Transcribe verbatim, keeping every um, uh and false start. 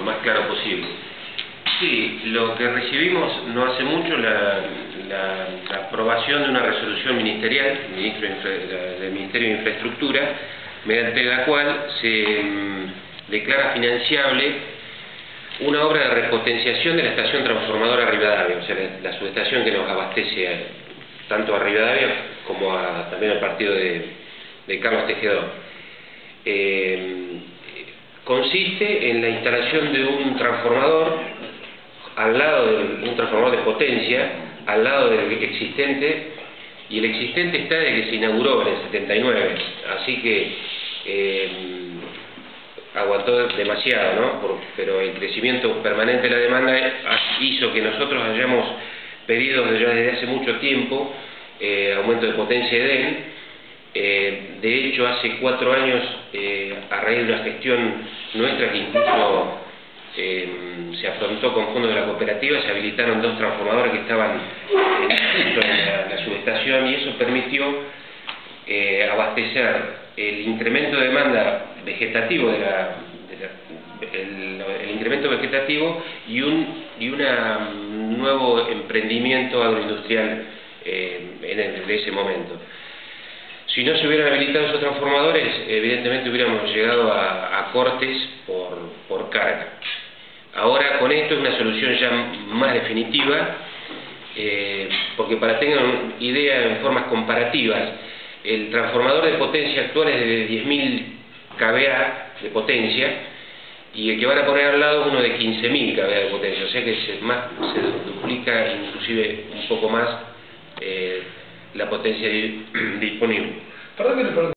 más claro posible. Sí, lo que recibimos no hace mucho, la, la, la aprobación de una resolución ministerial ministro de, del Ministerio de Infraestructura, mediante la cual se mmm, declara financiable una obra de repotenciación de la estación transformadora Rivadavia, o sea, la, la subestación que nos abastece a, tanto a Rivadavia como a, también al partido de, de Carlos Tejedor. Eh, consiste en la instalación de un transformador al lado de un transformador de potencia, al lado del existente, y el existente está desde que se inauguró en el setenta y nueve, así que eh, aguantó demasiado, ¿no? Por, pero el crecimiento permanente de la demanda hizo que nosotros hayamos pedido ya desde hace mucho tiempo eh, aumento de potencia de él. Eh, de hecho, hace cuatro años, eh, a raíz de una gestión nuestra que incluso eh, se afrontó con fondos de la cooperativa, se habilitaron dos transformadores que estaban en, en la, la subestación, y eso permitió eh, abastecer el incremento de demanda vegetativo de la, de la el, el incremento vegetativo y un y una, un nuevo emprendimiento agroindustrial eh, en, el, en ese momento. Si no se hubieran habilitado esos transformadores, evidentemente hubiéramos llegado a, a cortes por, por carga. Ahora con esto es una solución ya más definitiva, eh, porque para que tengan idea en formas comparativas, el transformador de potencia actual es de diez mil kVA de potencia, y el que van a poner al lado es uno de quince mil kVA de potencia, o sea que se, más, se duplica inclusive un poco más eh, la potencia disponible. Perdón que le pregunte.